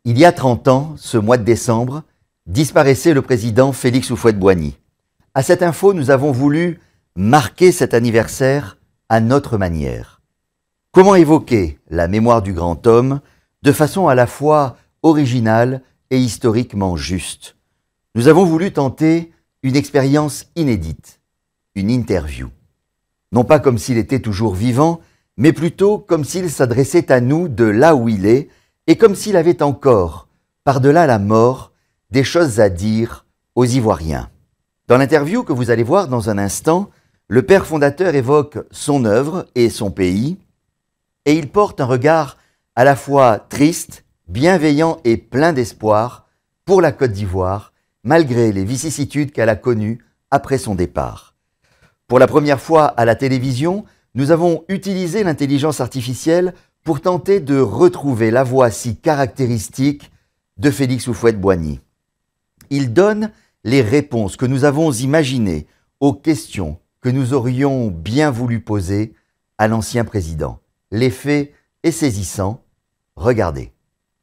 Il y a 30 ans, ce mois de décembre, disparaissait le président Félix Houphouët-Boigny. À cette info, nous avons voulu marquer cet anniversaire à notre manière. Comment évoquer la mémoire du grand homme de façon à la fois originale et historiquement juste? Nous avons voulu tenter une expérience inédite, une interview. Non pas comme s'il était toujours vivant, mais plutôt comme s'il s'adressait à nous de là où il est, et comme s'il avait encore, par-delà la mort, des choses à dire aux Ivoiriens. Dans l'interview que vous allez voir dans un instant, le père fondateur évoque son œuvre et son pays, et il porte un regard à la fois triste, bienveillant et plein d'espoir pour la Côte d'Ivoire, malgré les vicissitudes qu'elle a connues après son départ. Pour la première fois à la télévision, nous avons utilisé l'intelligence artificielle pour tenter de retrouver la voix si caractéristique de Félix Houphouët-Boigny. Il donne les réponses que nous avons imaginées aux questions que nous aurions bien voulu poser à l'ancien président. L'effet est saisissant. Regardez.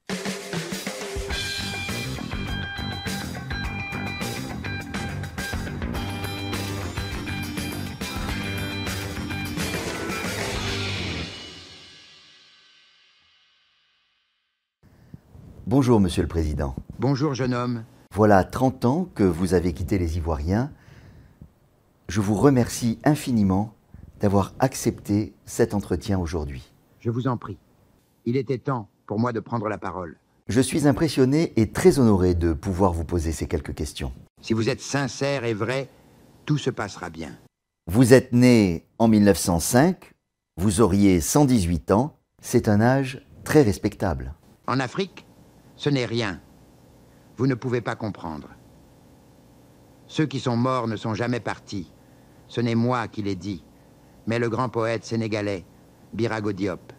Bonjour, Monsieur le Président. Bonjour, jeune homme. Voilà 30 ans que vous avez quitté les Ivoiriens. Je vous remercie infiniment d'avoir accepté cet entretien aujourd'hui. Je vous en prie. Il était temps pour moi de prendre la parole. Je suis impressionné et très honoré de pouvoir vous poser ces quelques questions. Si vous êtes sincère et vrai, tout se passera bien. Vous êtes né en 1905, vous auriez 118 ans, c'est un âge très respectable. En Afrique, ce n'est rien. Vous ne pouvez pas comprendre. Ceux qui sont morts ne sont jamais partis. Ce n'est moi qui l'ai dit, mais le grand poète sénégalais, Birago Diop.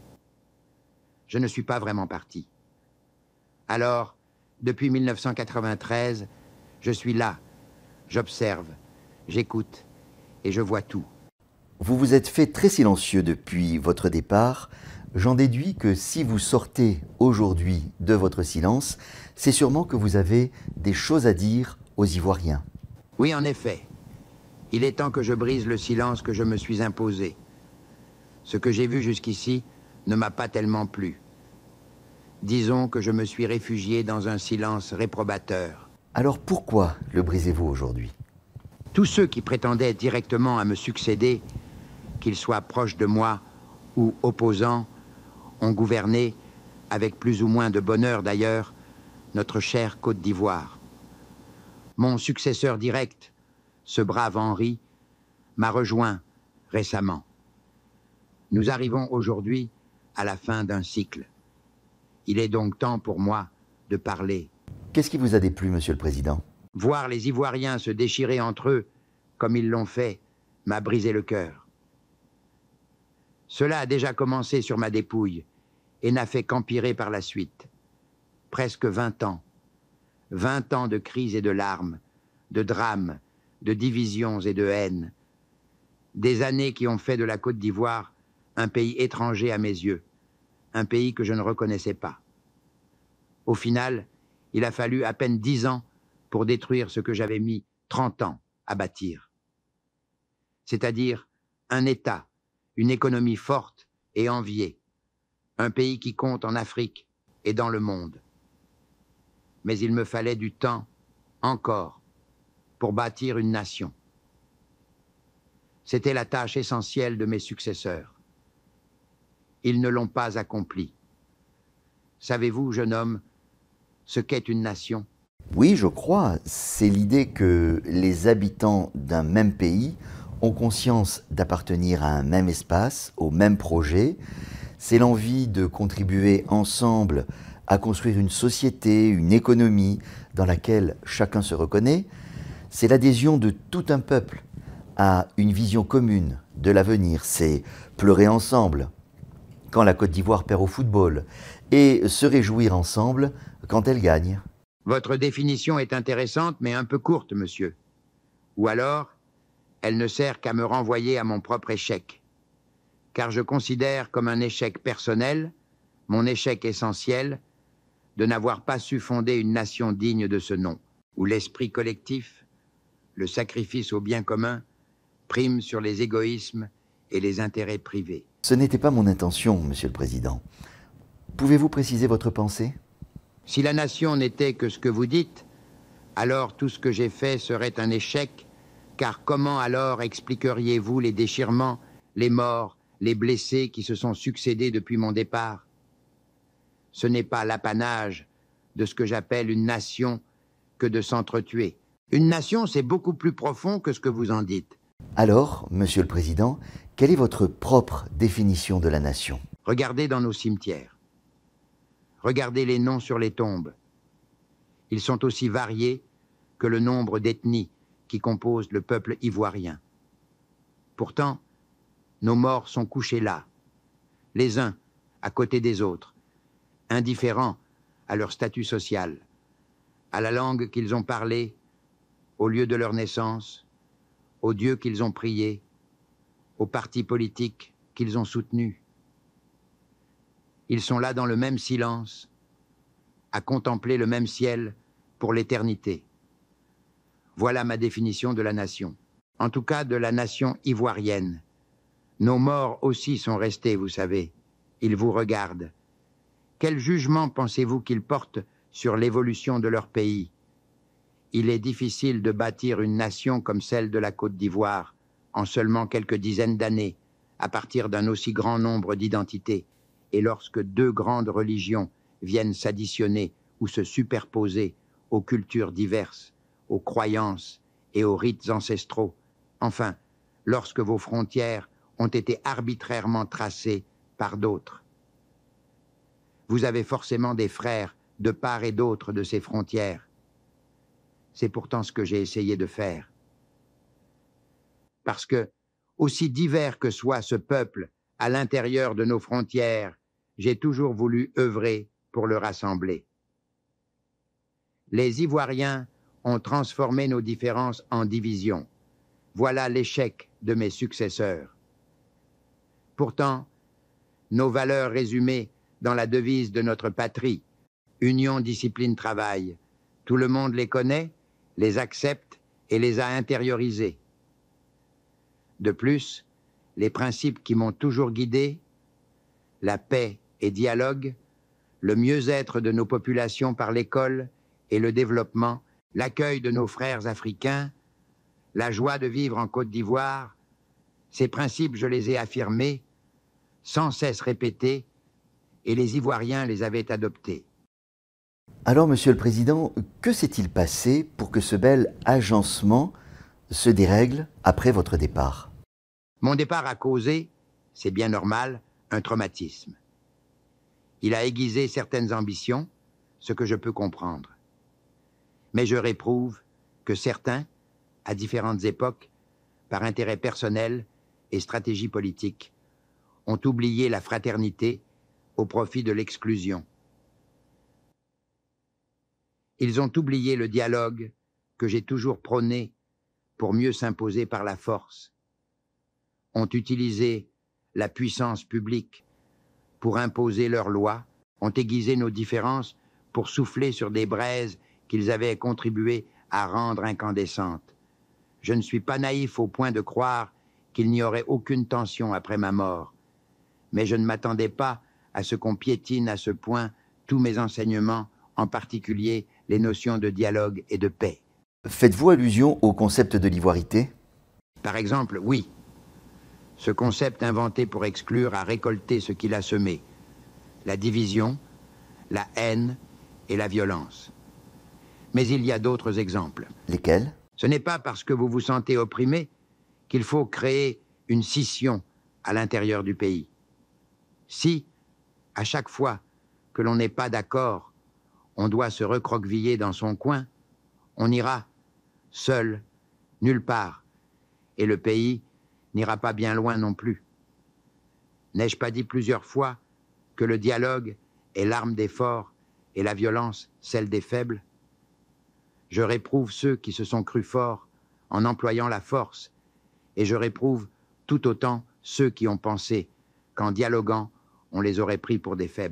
Je ne suis pas vraiment parti. Alors, depuis 1993, je suis là, j'observe, j'écoute et je vois tout. Vous vous êtes fait très silencieux depuis votre départ. J'en déduis que si vous sortez aujourd'hui de votre silence, c'est sûrement que vous avez des choses à dire aux Ivoiriens. Oui, en effet. Il est temps que je brise le silence que je me suis imposé. Ce que j'ai vu jusqu'ici ne m'a pas tellement plu. Disons que je me suis réfugié dans un silence réprobateur. Alors pourquoi le brisez-vous aujourd'hui? Tous ceux qui prétendaient directement à me succéder, qu'ils soient proches de moi ou opposants, ont gouverné, avec plus ou moins de bonheur d'ailleurs, notre chère Côte d'Ivoire. Mon successeur direct, ce brave Henri, m'a rejoint récemment. Nous arrivons aujourd'hui à la fin d'un cycle. Il est donc temps pour moi de parler. Qu'est-ce qui vous a déplu, Monsieur le Président? Voir les Ivoiriens se déchirer entre eux, comme ils l'ont fait, m'a brisé le cœur. Cela a déjà commencé sur ma dépouille et n'a fait qu'empirer par la suite. Presque 20 ans. 20 ans de crises et de larmes, de drames, de divisions et de haine. Des années qui ont fait de la Côte d'Ivoire un pays étranger à mes yeux, un pays que je ne reconnaissais pas. Au final, il a fallu à peine 10 ans pour détruire ce que j'avais mis 30 ans à bâtir. C'est-à-dire un État, une économie forte et enviée, un pays qui compte en Afrique et dans le monde. Mais il me fallait du temps, encore, pour bâtir une nation. C'était la tâche essentielle de mes successeurs. Ils ne l'ont pas accomplie. Savez-vous, jeune homme, ce qu'est une nation? Oui, je crois. C'est l'idée que les habitants d'un même pays ont conscience d'appartenir à un même espace, au même projet. C'est l'envie de contribuer ensemble à construire une société, une économie dans laquelle chacun se reconnaît. C'est l'adhésion de tout un peuple à une vision commune de l'avenir. C'est pleurer ensemble quand la Côte d'Ivoire perd au football et se réjouir ensemble quand elle gagne. Votre définition est intéressante, mais un peu courte, monsieur. Ou alors, elle ne sert qu'à me renvoyer à mon propre échec. Car je considère comme un échec personnel, mon échec essentiel, de n'avoir pas su fonder une nation digne de ce nom, où l'esprit collectif, le sacrifice au bien commun, prime sur les égoïsmes et les intérêts privés. Ce n'était pas mon intention, Monsieur le Président. Pouvez-vous préciser votre pensée? Si la nation n'était que ce que vous dites, alors tout ce que j'ai fait serait un échec, car comment alors expliqueriez-vous les déchirements, les morts, les blessés qui se sont succédés depuis mon départ? Ce n'est pas l'apanage de ce que j'appelle une nation que de s'entretuer. Une nation, c'est beaucoup plus profond que ce que vous en dites. Alors, Monsieur le Président, quelle est votre propre définition de la nation? Regardez dans nos cimetières. Regardez les noms sur les tombes. Ils sont aussi variés que le nombre d'ethnies qui composent le peuple ivoirien. Pourtant, nos morts sont couchés là, les uns à côté des autres, indifférents à leur statut social, à la langue qu'ils ont parlée, au lieu de leur naissance, aux dieux qu'ils ont priés, aux partis politiques qu'ils ont soutenus. Ils sont là dans le même silence, à contempler le même ciel pour l'éternité. Voilà ma définition de la nation. En tout cas, de la nation ivoirienne. Nos morts aussi sont restés, vous savez. Ils vous regardent. Quel jugement pensez-vous qu'ils portent sur l'évolution de leur pays? Il est difficile de bâtir une nation comme celle de la Côte d'Ivoire en seulement quelques dizaines d'années, à partir d'un aussi grand nombre d'identités, et lorsque deux grandes religions viennent s'additionner ou se superposer aux cultures diverses, aux croyances et aux rites ancestraux. Enfin, lorsque vos frontières ont été arbitrairement tracées par d'autres. Vous avez forcément des frères de part et d'autre de ces frontières. C'est pourtant ce que j'ai essayé de faire. Parce que, aussi divers que soit ce peuple à l'intérieur de nos frontières, j'ai toujours voulu œuvrer pour le rassembler. Les Ivoiriens ont transformé nos différences en divisions. Voilà l'échec de mes successeurs. Pourtant, nos valeurs résumées dans la devise de notre patrie, union, discipline, travail, tout le monde les connaît, les accepte et les a intériorisées. De plus, les principes qui m'ont toujours guidé, la paix et dialogue, le mieux-être de nos populations par l'école et le développement, l'accueil de nos frères africains, la joie de vivre en Côte d'Ivoire, ces principes, je les ai affirmés, sans cesse répétés, et les Ivoiriens les avaient adoptés. Alors, Monsieur le Président, que s'est-il passé pour que ce bel agencement se dérègle après votre départ? Mon départ a causé, c'est bien normal, un traumatisme. Il a aiguisé certaines ambitions, ce que je peux comprendre. Mais je réprouve que certains, à différentes époques, par intérêt personnel et stratégie politique, ont oublié la fraternité au profit de l'exclusion. Ils ont oublié le dialogue que j'ai toujours prôné pour mieux s'imposer par la force, ont utilisé la puissance publique pour imposer leurs lois, ont aiguisé nos différences pour souffler sur des braises qu'ils avaient contribué à rendre incandescentes. Je ne suis pas naïf au point de croire qu'il n'y aurait aucune tension après ma mort, mais je ne m'attendais pas à ce qu'on piétine à ce point tous mes enseignements, en particulier les notions de dialogue et de paix. Faites-vous allusion au concept de l'ivoirité? Par exemple, oui. Ce concept inventé pour exclure a récolté ce qu'il a semé. La division, la haine et la violence. Mais il y a d'autres exemples. Lesquels? Ce n'est pas parce que vous vous sentez opprimé qu'il faut créer une scission à l'intérieur du pays. Si, à chaque fois que l'on n'est pas d'accord, on doit se recroqueviller dans son coin, on ira seul, nulle part, et le pays n'ira pas bien loin non plus. N'ai-je pas dit plusieurs fois que le dialogue est l'arme des forts et la violence celle des faibles? Je réprouve ceux qui se sont crus forts en employant la force, et je réprouve tout autant ceux qui ont pensé qu'en dialoguant, on les aurait pris pour des faibles.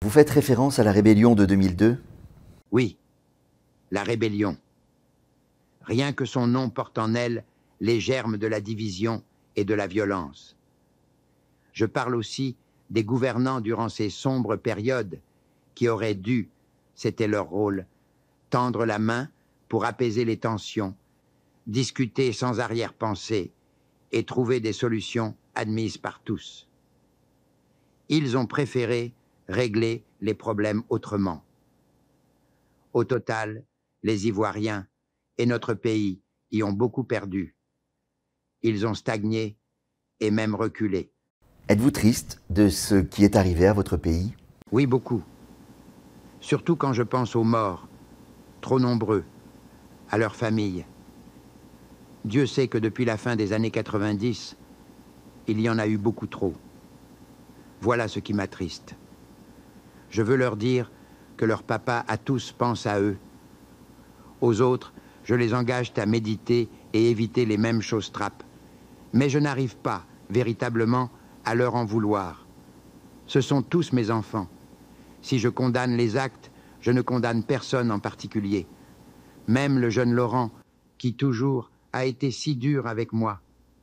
Vous faites référence à la rébellion de 2002 ? Oui, la rébellion. Rien que son nom porte en elle les germes de la division et de la violence. Je parle aussi des gouvernants durant ces sombres périodes qui auraient dû, c'était leur rôle, tendre la main pour apaiser les tensions, discuter sans arrière-pensée et trouver des solutions admises par tous. Ils ont préféré régler les problèmes autrement. Au total, les Ivoiriens et notre pays y ont beaucoup perdu. Ils ont stagné et même reculé. Êtes-vous triste de ce qui est arrivé à votre pays ? Oui, beaucoup. Surtout quand je pense aux morts, trop nombreux, à leurs familles. Dieu sait que depuis la fin des années 90, il y en a eu beaucoup trop. Voilà ce qui m'attriste. Je veux leur dire que leur papa à tous pense à eux. Aux autres, je les engage à méditer et éviter les mêmes choses trappes. Mais je n'arrive pas, véritablement, à leur en vouloir. Ce sont tous mes enfants. Si je condamne les actes, je ne condamne personne en particulier. Même le jeune Laurent, qui toujours a été si dur avec moi.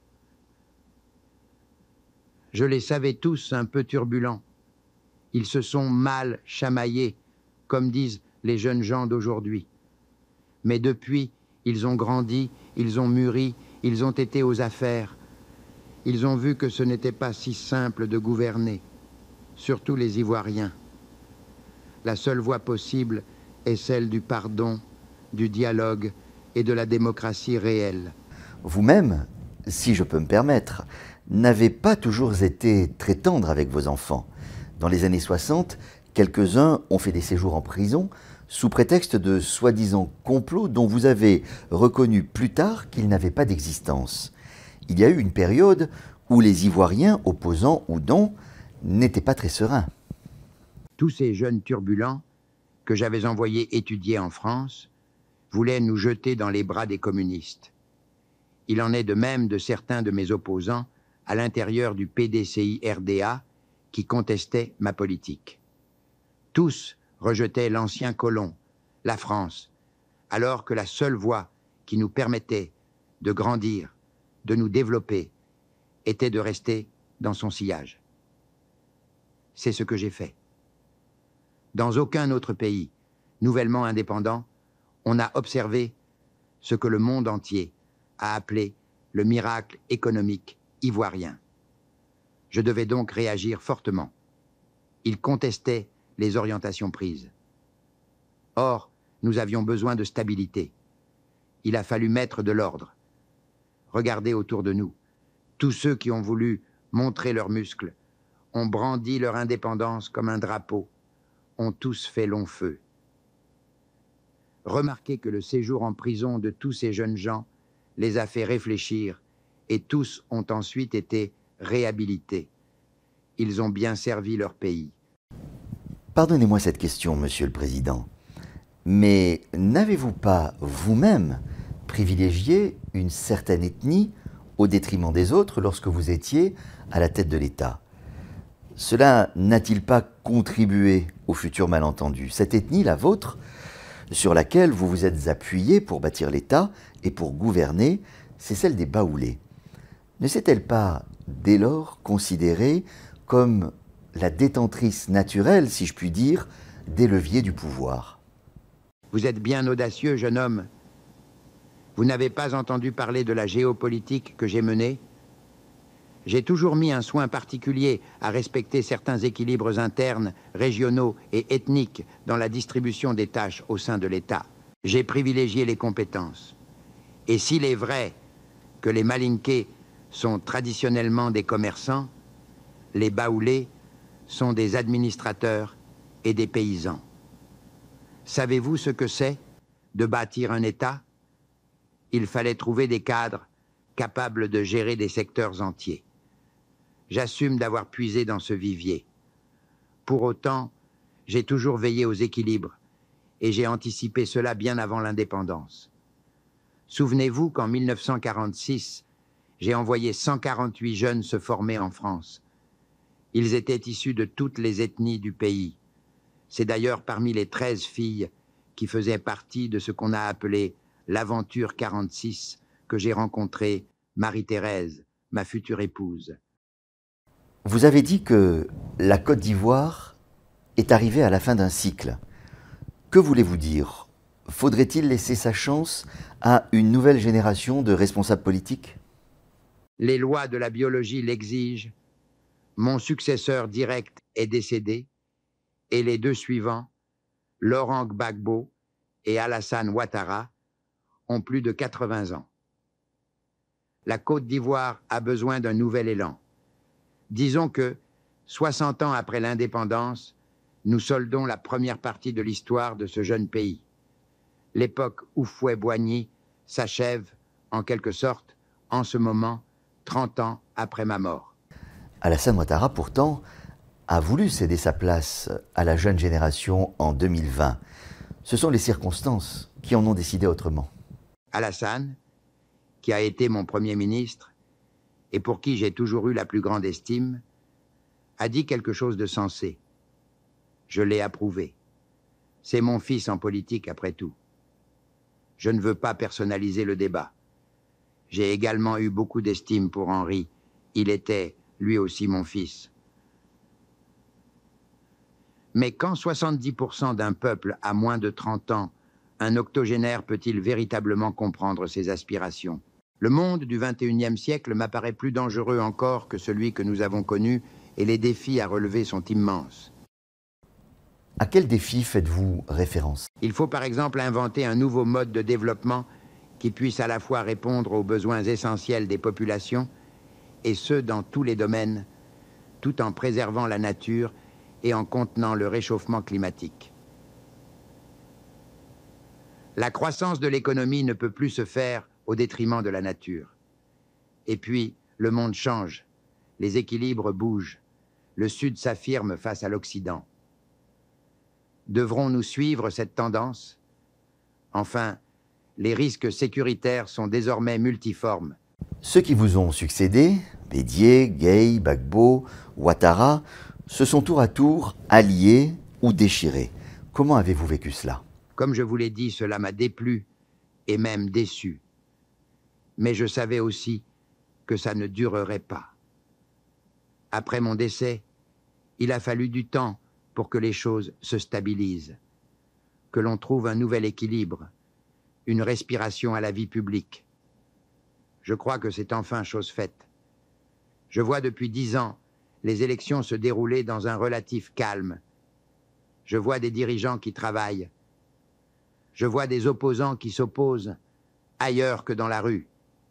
Je les savais tous un peu turbulents. Ils se sont mal chamaillés, comme disent les jeunes gens d'aujourd'hui. Mais depuis, ils ont grandi, ils ont mûri, ils ont été aux affaires. Ils ont vu que ce n'était pas si simple de gouverner, surtout les Ivoiriens. La seule voie possible est celle du pardon, du dialogue et de la démocratie réelle. Vous-même, si je peux me permettre, n'avez pas toujours été très tendre avec vos enfants. Dans les années 60, quelques-uns ont fait des séjours en prison sous prétexte de soi-disant complots dont vous avez reconnu plus tard qu'ils n'avaient pas d'existence. Il y a eu une période où les Ivoiriens, opposants ou non, n'étaient pas très sereins. Tous ces jeunes turbulents que j'avais envoyés étudier en France voulaient nous jeter dans les bras des communistes. Il en est de même de certains de mes opposants à l'intérieur du PDCI-RDA qui contestaient ma politique. Tous rejetaient l'ancien colon, la France, alors que la seule voie qui nous permettait de grandir, de nous développer, était de rester dans son sillage. C'est ce que j'ai fait. Dans aucun autre pays, nouvellement indépendant, on a observé ce que le monde entier a appelé le miracle économique ivoirien. Je devais donc réagir fortement. Ils contestaient les orientations prises. Or, nous avions besoin de stabilité. Il a fallu mettre de l'ordre. Regardez autour de nous. Tous ceux qui ont voulu montrer leurs muscles, ont brandi leur indépendance comme un drapeau, ont tous fait long feu. Remarquez que le séjour en prison de tous ces jeunes gens les a fait réfléchir et tous ont ensuite été réhabilités. Ils ont bien servi leur pays. Pardonnez-moi cette question, Monsieur le Président, mais n'avez-vous pas vous-même privilégié une certaine ethnie au détriment des autres lorsque vous étiez à la tête de l'État? Cela n'a-t-il pas contribué au futur malentendu? Cette ethnie, la vôtre, sur laquelle vous vous êtes appuyé pour bâtir l'État et pour gouverner, c'est celle des Baoulés. Ne s'est-elle pas, dès lors, considérée comme la détentrice naturelle, si je puis dire, des leviers du pouvoir? Vous êtes bien audacieux, jeune homme. Vous n'avez pas entendu parler de la géopolitique que j'ai menée? J'ai toujours mis un soin particulier à respecter certains équilibres internes, régionaux et ethniques dans la distribution des tâches au sein de l'État. J'ai privilégié les compétences. Et s'il est vrai que les Malinké sont traditionnellement des commerçants, les Baoulés sont des administrateurs et des paysans. Savez-vous ce que c'est de bâtir un État? Il fallait trouver des cadres capables de gérer des secteurs entiers. J'assume d'avoir puisé dans ce vivier. Pour autant, j'ai toujours veillé aux équilibres et j'ai anticipé cela bien avant l'indépendance. Souvenez-vous qu'en 1946, j'ai envoyé 148 jeunes se former en France. Ils étaient issus de toutes les ethnies du pays. C'est d'ailleurs parmi les 13 filles qui faisaient partie de ce qu'on a appelé l'aventure 46 que j'ai rencontré Marie-Thérèse, ma future épouse. Vous avez dit que la Côte d'Ivoire est arrivée à la fin d'un cycle. Que voulez-vous dire? Faudrait-il laisser sa chance à une nouvelle génération de responsables politiques? Les lois de la biologie l'exigent. Mon successeur direct est décédé et les deux suivants, Laurent Gbagbo et Alassane Ouattara, ont plus de 80 ans. La Côte d'Ivoire a besoin d'un nouvel élan. Disons que, 60 ans après l'indépendance, nous soldons la première partie de l'histoire de ce jeune pays. L'époque Houphouët-Boigny s'achève, en quelque sorte, en ce moment, 30 ans après ma mort. Alassane Ouattara, pourtant, a voulu céder sa place à la jeune génération en 2020. Ce sont les circonstances qui en ont décidé autrement. Alassane, qui a été mon Premier ministre et pour qui j'ai toujours eu la plus grande estime, a dit quelque chose de sensé. Je l'ai approuvé. C'est mon fils en politique, après tout. Je ne veux pas personnaliser le débat. J'ai également eu beaucoup d'estime pour Henri. Il était, lui aussi, mon fils. Mais quand 70% d'un peuple a moins de 30 ans, un octogénaire peut-il véritablement comprendre ses aspirations? Le monde du XXIe siècle m'apparaît plus dangereux encore que celui que nous avons connu et les défis à relever sont immenses. À quel défi faites-vous référence? Il faut par exemple inventer un nouveau mode de développement qui puisse à la fois répondre aux besoins essentiels des populations, et ce dans tous les domaines, tout en préservant la nature et en contenant le réchauffement climatique. La croissance de l'économie ne peut plus se faire au détriment de la nature. Et puis, le monde change, les équilibres bougent, le Sud s'affirme face à l'Occident. Devrons-nous suivre cette tendance? Enfin, les risques sécuritaires sont désormais multiformes. Ceux qui vous ont succédé, Bédié, Gueye, Gbagbo, Ouattara, se sont tour à tour alliés ou déchirés. Comment avez-vous vécu cela? Comme je vous l'ai dit, cela m'a déplu et même déçu. Mais je savais aussi que ça ne durerait pas. Après mon décès, il a fallu du temps pour que les choses se stabilisent, que l'on trouve un nouvel équilibre, une respiration à la vie publique. Je crois que c'est enfin chose faite. Je vois depuis 10 ans les élections se dérouler dans un relatif calme. Je vois des dirigeants qui travaillent. Je vois des opposants qui s'opposent ailleurs que dans la rue.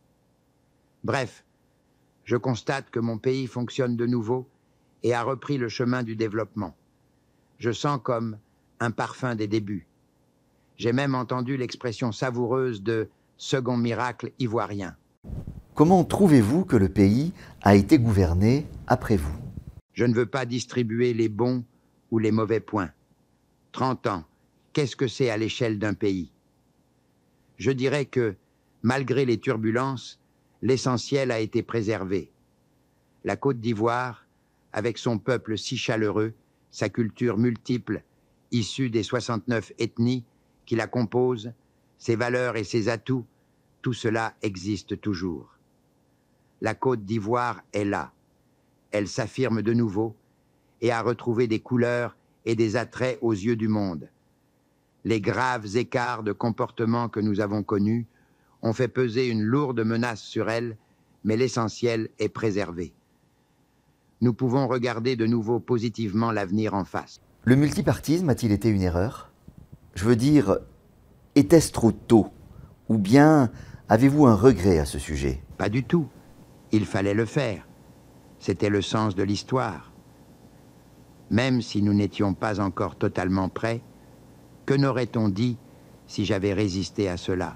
Bref, je constate que mon pays fonctionne de nouveau et a repris le chemin du développement. Je sens comme un parfum des débuts. J'ai même entendu l'expression savoureuse de « second miracle ivoirien ». Comment trouvez-vous que le pays a été gouverné après vous? Je ne veux pas distribuer les bons ou les mauvais points. 30 ans, qu'est-ce que c'est à l'échelle d'un pays? Je dirais que, malgré les turbulences, l'essentiel a été préservé. La Côte d'Ivoire, avec son peuple si chaleureux, sa culture multiple, issue des 69 ethnies qui la composent, ses valeurs et ses atouts, tout cela existe toujours. La Côte d'Ivoire est là. Elle s'affirme de nouveau et a retrouvé des couleurs et des attraits aux yeux du monde. Les graves écarts de comportement que nous avons connus ont fait peser une lourde menace sur elle, mais l'essentiel est préservé. Nous pouvons regarder de nouveau positivement l'avenir en face. Le multipartisme a-t-il été une erreur? Je veux dire, était-ce trop tôt? Ou bien avez-vous un regret à ce sujet? Pas du tout. Il fallait le faire. C'était le sens de l'histoire. Même si nous n'étions pas encore totalement prêts, que n'aurait-on dit si j'avais résisté à cela?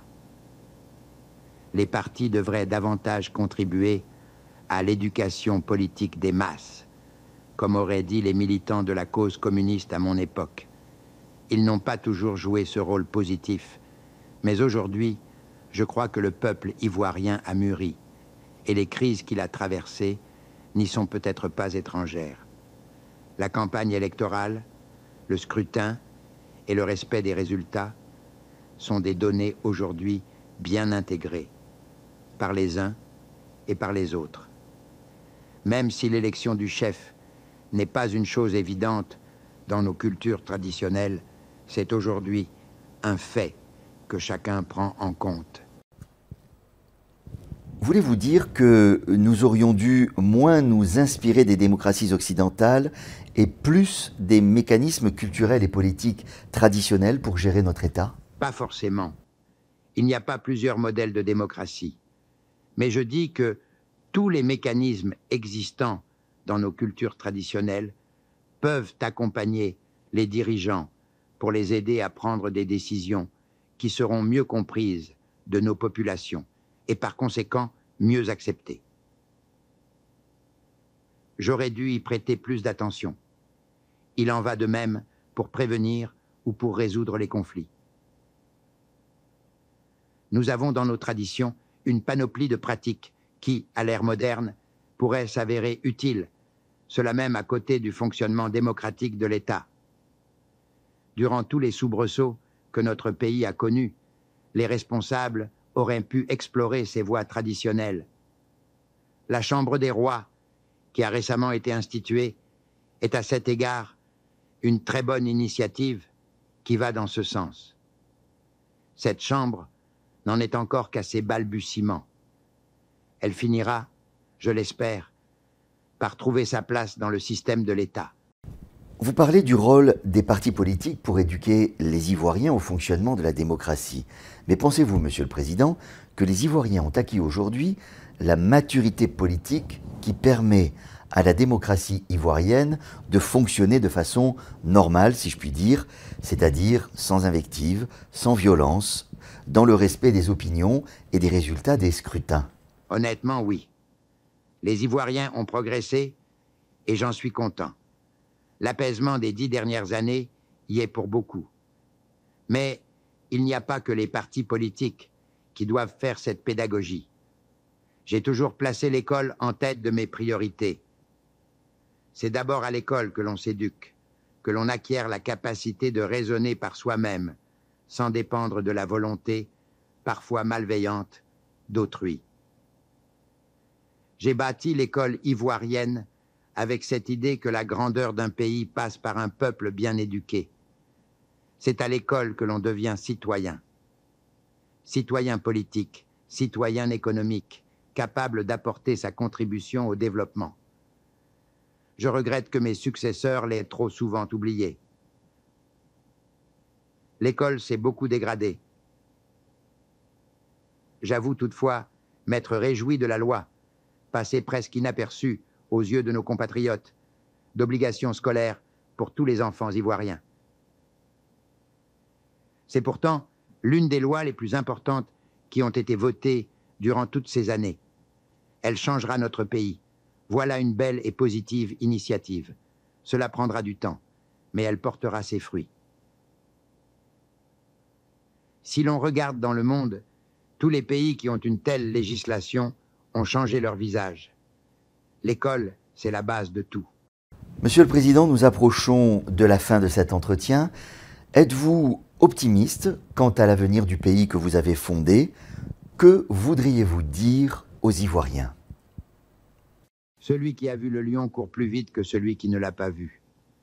Les partis devraient davantage contribuer à l'éducation politique des masses, comme auraient dit les militants de la cause communiste à mon époque. Ils n'ont pas toujours joué ce rôle positif, mais aujourd'hui, je crois que le peuple ivoirien a mûri, et les crises qu'il a traversées n'y sont peut-être pas étrangères. La campagne électorale, le scrutin et le respect des résultats sont des données aujourd'hui bien intégrées par les uns et par les autres. Même si l'élection du chef n'est pas une chose évidente dans nos cultures traditionnelles, c'est aujourd'hui un fait que chacun prend en compte. Voulez-vous dire que nous aurions dû moins nous inspirer des démocraties occidentales et plus des mécanismes culturels et politiques traditionnels pour gérer notre État? Pas forcément. Il n'y a pas plusieurs modèles de démocratie. Mais je dis que tous les mécanismes existants dans nos cultures traditionnelles peuvent accompagner les dirigeants pour les aider à prendre des décisions qui seront mieux comprises de nos populations et par conséquent mieux acceptées. J'aurais dû y prêter plus d'attention. Il en va de même pour prévenir ou pour résoudre les conflits. Nous avons dans nos traditions une panoplie de pratiques qui, à l'ère moderne, pourraient s'avérer utiles, cela même à côté du fonctionnement démocratique de l'État. Durant tous les soubresauts que notre pays a connus, les responsables auraient pu explorer ces voies traditionnelles. La Chambre des rois, qui a récemment été instituée, est à cet égard une très bonne initiative qui va dans ce sens. Cette Chambre n'en est encore qu'à ses balbutiements. Elle finira, je l'espère, par trouver sa place dans le système de l'État. Vous parlez du rôle des partis politiques pour éduquer les Ivoiriens au fonctionnement de la démocratie. Mais pensez-vous, Monsieur le Président, que les Ivoiriens ont acquis aujourd'hui la maturité politique qui permet à la démocratie ivoirienne de fonctionner de façon normale, si je puis dire, c'est-à-dire sans invective, sans violence, dans le respect des opinions et des résultats des scrutins? Honnêtement, oui. Les Ivoiriens ont progressé et j'en suis content. L'apaisement des 10 dernières années y est pour beaucoup. Mais il n'y a pas que les partis politiques qui doivent faire cette pédagogie. J'ai toujours placé l'école en tête de mes priorités. C'est d'abord à l'école que l'on s'éduque, que l'on acquiert la capacité de raisonner par soi-même, sans dépendre de la volonté, parfois malveillante, d'autrui. J'ai bâti l'école ivoirienne avec cette idée que la grandeur d'un pays passe par un peuple bien éduqué. C'est à l'école que l'on devient citoyen. Citoyen politique, citoyen économique, capable d'apporter sa contribution au développement. Je regrette que mes successeurs l'aient trop souvent oublié. L'école s'est beaucoup dégradée. J'avoue toutefois m'être réjoui de la loi, passée presque inaperçue aux yeux de nos compatriotes, d'obligations scolaires pour tous les enfants ivoiriens. C'est pourtant l'une des lois les plus importantes qui ont été votées durant toutes ces années. Elle changera notre pays. Voilà une belle et positive initiative. Cela prendra du temps, mais elle portera ses fruits. Si l'on regarde dans le monde, tous les pays qui ont une telle législation ont changé leur visage. L'école, c'est la base de tout. Monsieur le Président, nous approchons de la fin de cet entretien. Êtes-vous optimiste quant à l'avenir du pays que vous avez fondé? Que voudriez-vous dire aux Ivoiriens? Celui qui a vu le lion court plus vite que celui qui ne l'a pas vu.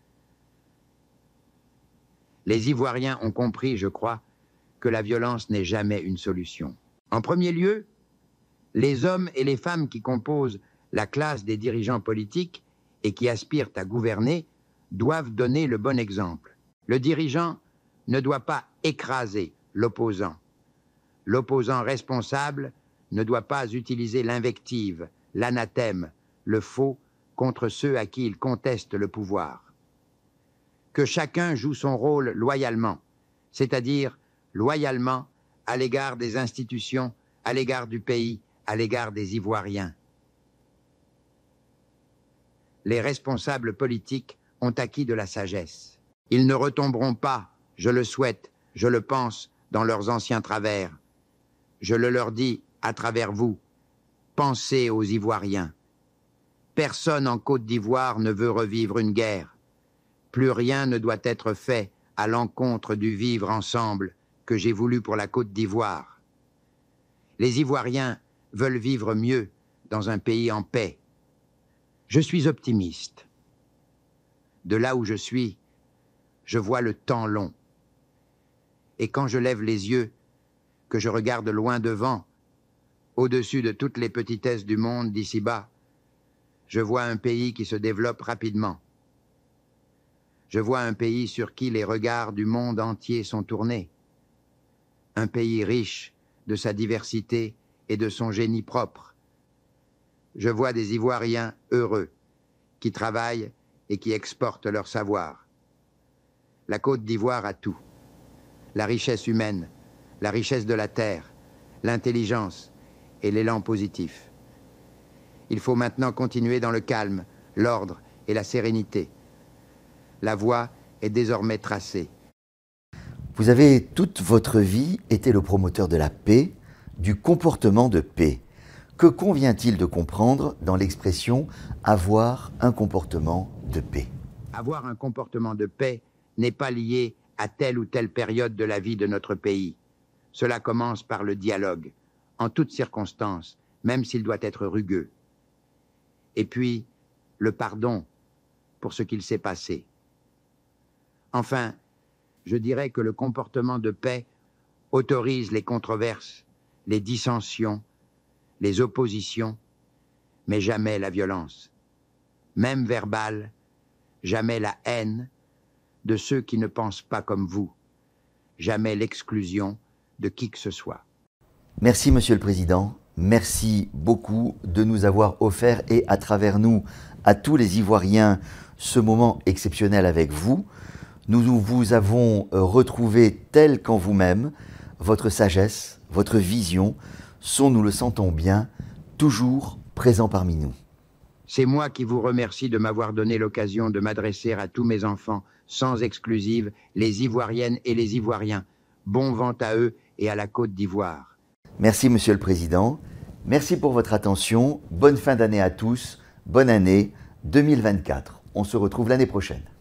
Les Ivoiriens ont compris, je crois, que la violence n'est jamais une solution. En premier lieu, les hommes et les femmes qui composent la classe des dirigeants politiques et qui aspirent à gouverner doivent donner le bon exemple. Le dirigeant ne doit pas écraser l'opposant. L'opposant responsable ne doit pas utiliser l'invective, l'anathème, le faux contre ceux à qui il conteste le pouvoir. Que chacun joue son rôle loyalement, c'est-à-dire loyalement à l'égard des institutions, à l'égard du pays, à l'égard des Ivoiriens. Les responsables politiques ont acquis de la sagesse. Ils ne retomberont pas, je le souhaite, je le pense, dans leurs anciens travers. Je le leur dis à travers vous, pensez aux Ivoiriens. Personne en Côte d'Ivoire ne veut revivre une guerre. Plus rien ne doit être fait à l'encontre du vivre ensemble que j'ai voulu pour la Côte d'Ivoire. Les Ivoiriens veulent vivre mieux dans un pays en paix. Je suis optimiste. De là où je suis, je vois le temps long. Et quand je lève les yeux, que je regarde loin devant, au-dessus de toutes les petitesses du monde d'ici-bas, je vois un pays qui se développe rapidement. Je vois un pays sur qui les regards du monde entier sont tournés. Un pays riche de sa diversité et de son génie propre. Je vois des Ivoiriens heureux, qui travaillent et qui exportent leur savoir. La Côte d'Ivoire a tout. La richesse humaine, la richesse de la terre, l'intelligence et l'élan positif. Il faut maintenant continuer dans le calme, l'ordre et la sérénité. La voie est désormais tracée. Vous avez toute votre vie été le promoteur de la paix, du comportement de paix. Que convient-il de comprendre dans l'expression « avoir un comportement de paix » ? Avoir un comportement de paix n'est pas lié à telle ou telle période de la vie de notre pays. Cela commence par le dialogue, en toutes circonstances, même s'il doit être rugueux. Et puis, le pardon pour ce qu'il s'est passé. Enfin, je dirais que le comportement de paix autorise les controverses, les dissensions, les oppositions, mais jamais la violence. Même verbale, jamais la haine de ceux qui ne pensent pas comme vous, jamais l'exclusion de qui que ce soit. Merci Monsieur le Président, merci beaucoup de nous avoir offert et à travers nous, à tous les Ivoiriens, ce moment exceptionnel avec vous. Nous vous avons retrouvé tel qu'en vous-même, votre sagesse, votre vision sont, nous le sentons bien, toujours présents parmi nous. C'est moi qui vous remercie de m'avoir donné l'occasion de m'adresser à tous mes enfants, sans exclusive, les Ivoiriennes et les Ivoiriens. Bon vent à eux et à la Côte d'Ivoire. Merci Monsieur le Président, merci pour votre attention, bonne fin d'année à tous, bonne année 2024. On se retrouve l'année prochaine.